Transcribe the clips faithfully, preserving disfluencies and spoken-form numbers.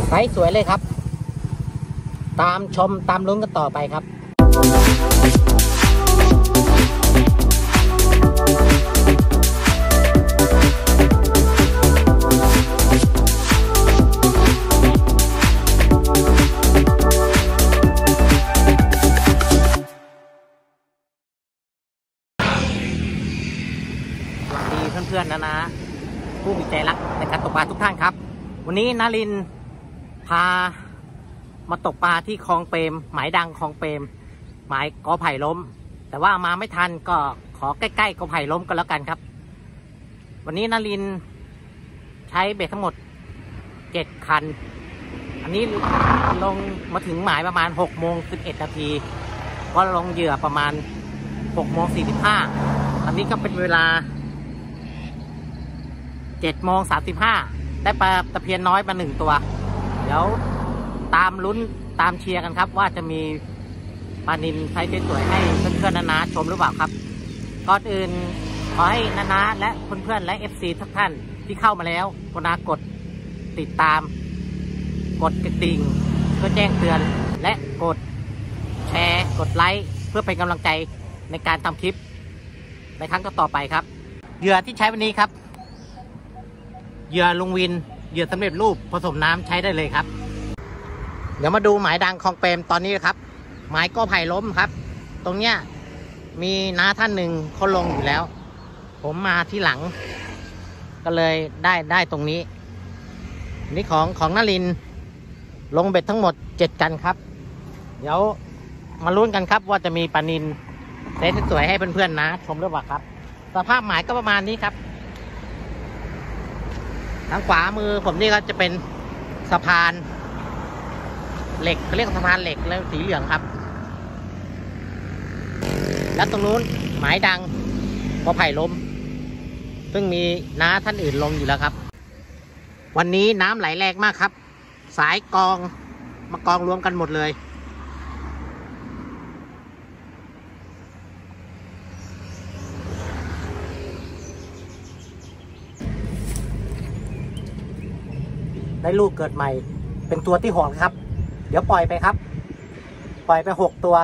ไซส์สวยเลยครับตามชมตามลุ้นกันต่อไปครับเพื่อนๆนะนะผู้มีใจรักในการตกปลาทุกท่านครับวันนี้นารินพามาตกปลาที่คลองเปรมหมายดังคลองเปรมหมายกอไผ่ล้มแต่ว่ามาไม่ทันก็ขอใกล้ๆกอไผ่ล้มกันแล้วกันครับวันนี้นารินใช้เบ็ดทั้งหมดเจ็ดคันอันนี้ลงมาถึงหมายประมาณหกโมงสิบเอ็ดนาทีก็ลงเหยื่อประมาณหกโมงสี่สิบห้าอันนี้ก็เป็นเวลาเจ็ดโมงสามสิบห้าได้ปลาตะเพียนน้อยมาหนึ่งตัวเดี๋ยวตามลุ้นตามเชียร์กันครับว่าจะมีปลานิลไซส์สวยๆให้เพื่อนๆนานาชมหรือเปล่าครับก่อนอื่นขอให้นานาและเพื่อนๆและ เอฟ ซี ทุกท่านที่เข้ามาแล้วกรุณากดติดตามกดกระดิ่งเพื่อแจ้งเตือนและกดแชร์กดไลค์เพื่อเป็นกำลังใจในการทำคลิปในครั้งต่อๆไปครับเหยื่อที่ใช้วันนี้ครับเหยื่อลุงวินเหยื่อสำเร็จรูปผสมน้ำใช้ได้เลยครับเดี๋ยวมาดูหมายดังคลองเปรมตอนนี้ครับหมายกอไผ่ล้มครับตรงเนี้ยมีน้าท่านหนึ่งเขาลงอยู่แล้วผมมาที่หลังก็เลยได้ได้ตรงนี้นี่ของของนรินทร์ลงเบ็ดทั้งหมดเจ็ดกันครับเดี๋ยวมาลุ้นกันครับว่าจะมีปลานิลเซตสวยให้เพื่อนๆนะชมหรือเปล่าครับสภาพหมายก็ประมาณนี้ครับทางขวามือผมนี่ก็จะเป็นสะพานเหล็กเขาเรียกสะพานเหล็กแล้วสีเหลืองครับแล้วตรงนู้นหมายดังกอไผ่ล้มซึ่งมีน้าท่านอื่นลงอยู่แล้วครับวันนี้น้ำไหลแรงมากครับสายกองมากองรวมกันหมดเลยได้ลูกเกิดใหม่เป็นตัวที่หกครับเดี๋ยวปล่อยไปครับปล่อยไปหกตัว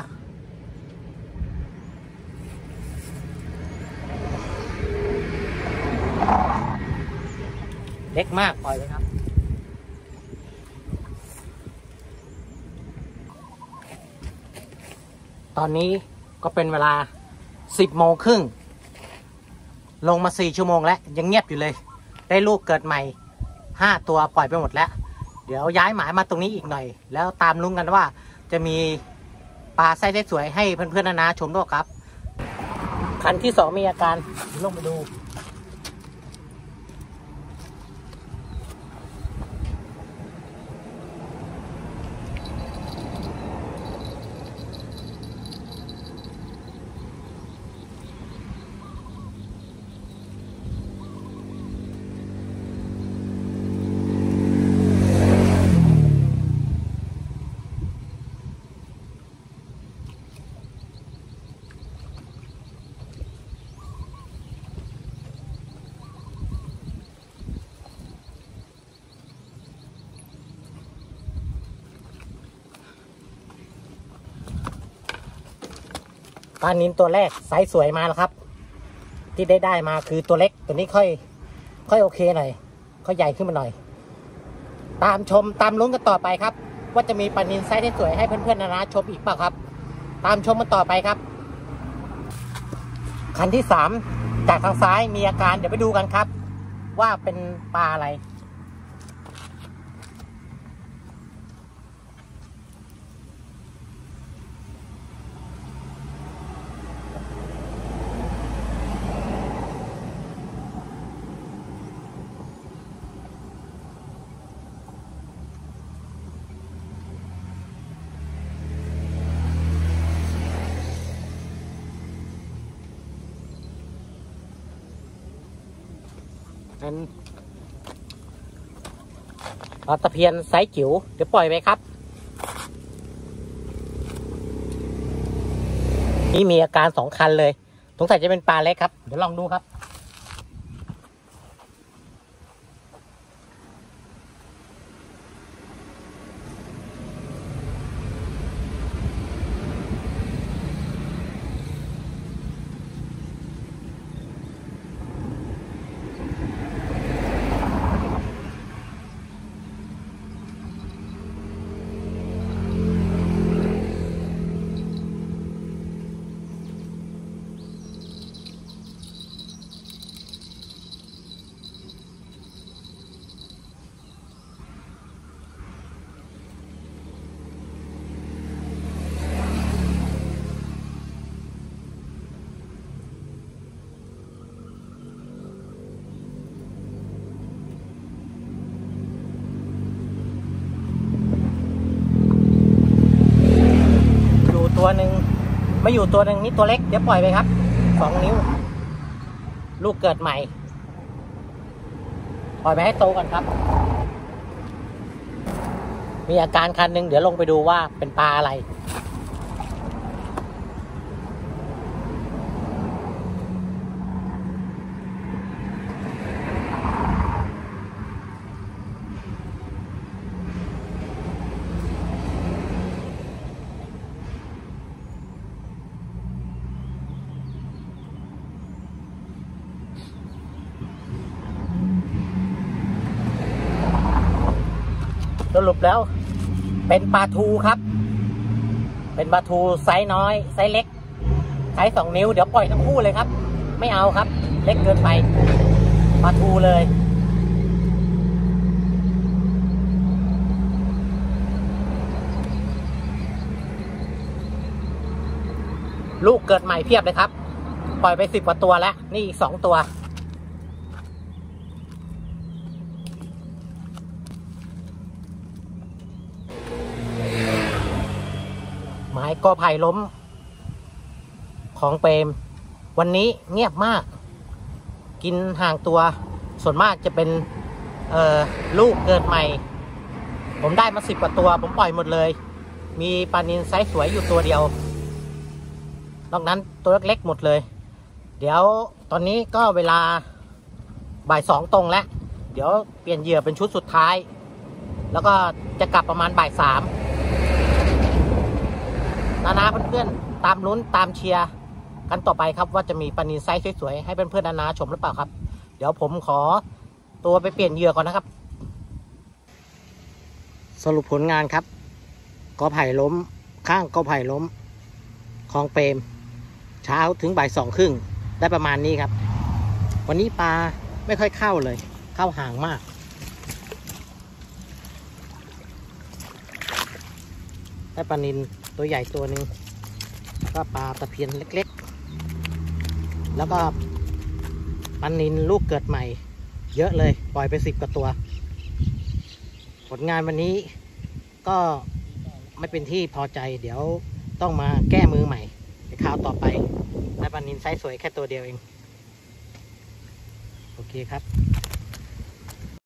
เล็กมากปล่อยไปครับตอนนี้ก็เป็นเวลาสิบโมงครึ่งลงมาสี่ชั่วโมงแล้วยังเงียบอยู่เลยได้ลูกเกิดใหม่ห้าตัวปล่อยไปหมดแล้วเดี๋ยวย้ายหมายมาตรงนี้อีกหน่อยแล้วตามลุ้นกันว่าจะมีปลาไซส์สวยให้เพื่อนๆนานาชมด้วยครับคันที่สองมีอาการลงไปดูปลานิลตัวแรกไซส์สวยมาแล้วครับที่ได้ได้มาคือตัวเล็กตัวนี้ค่อยค่อยโอเคหน่อยค่อยใหญ่ขึ้นมาหน่อยตามชมตามลุ้นกันต่อไปครับว่าจะมีปลานิลไซส์สวยให้เพื่อนๆนานาชมอีกเปล่าครับตามชมกันต่อไปครับคันที่สามจากทางซ้ายมีอาการเดี๋ยวไปดูกันครับว่าเป็นปลาอะไรเป็นปลาตะเพียนไซส์จิ๋วเดี๋ยวปล่อยไปครับนี่มีอาการสองคันเลยสงสัยจะเป็นปลาเล็กครับเดี๋ยวลองดูครับหนึ่งไม่อยู่ตัวหนึ่งนี่ตัวเล็กเดี๋ยวปล่อยไปครับสองนิ้วลูกเกิดใหม่ปล่อยไปให้โตก่อนครับมีอาการคันหนึ่งเดี๋ยวลงไปดูว่าเป็นปลาอะไรสรุปแล้วเป็นปลาทูครับเป็นปลาทูไซส์น้อยไซส์เล็กไซส์สองนิ้วเดี๋ยวปล่อยทั้งคู่เลยครับไม่เอาครับเล็กเกินไปปลาทูเลยลูกเกิดใหม่เพียบเลยครับปล่อยไปสิบกว่าตัวแล้วนี่อีกสองตัวไม้กอไผ่ล้มของเปรมวันนี้เงียบมากกินห่างตัวส่วนมากจะเป็นเอ่อลูกเกิดใหม่ผมได้มาสิบกว่าตัวผมปล่อยหมดเลยมีปลานิลไซส์สวยอยู่ตัวเดียวนอกนั้นตัวเล็กๆหมดเลยเดี๋ยวตอนนี้ก็เวลาบ่ายสองตรงแล้วเดี๋ยวเปลี่ยนเหยื่อเป็นชุดสุดท้ายแล้วก็จะกลับประมาณบ่ายสามนานาเพื่อนๆตามลุ้นตามเชียร์กันต่อไปครับว่าจะมีปลานิลไซส์สวยๆให้เพื่อนๆนานาชมหรือเปล่าครับเดี๋ยวผมขอตัวไปเปลี่ยนเหยื่อก่อนนะครับสรุปผลงานครับกอไผ่ล้มข้างกอไผ่ล้มคลองเปรมเช้าถึงบ่ายสองครึ่งได้ประมาณนี้ครับวันนี้ปลาไม่ค่อยเข้าเลยเข้าห่างมากได้ปลานิลตัวใหญ่ตัวหนึ่งก็ปลาตะเพียนเล็กๆแล้วก็ปลานิลลูกเกิดใหม่เยอะเลยปล่อยไปสิบกว่าตัวผลงานวันนี้ก็ไม่เป็นที่พอใจเดี๋ยวต้องมาแก้มือใหม่ในคราวต่อไปได้ปลานิลไซส์สวยแค่ตัวเดียวเองโอเคครับ